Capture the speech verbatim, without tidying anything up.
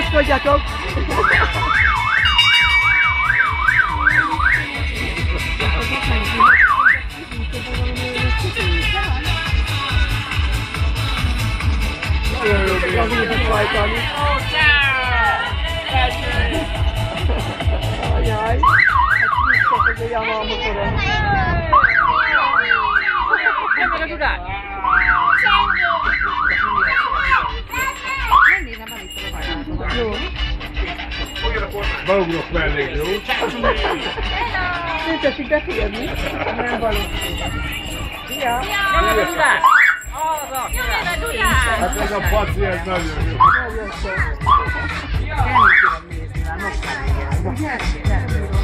Kapaszkodjatok! Nagyon jó gazítok rajtam. Ajaj, hát vissza, hogy olyan van a motoron. Nem meg a Dudát! Jó. Beugrok mellé, jó? Nem teszik beférni. Nem való. Szia! Nem meg a Dudát! Arra! Nem meg a Dudát! Hát ez a paci, ez nagyon jó. Nagyon szép. Nem tudom nézni, már most már igen. Nem, nem tudom.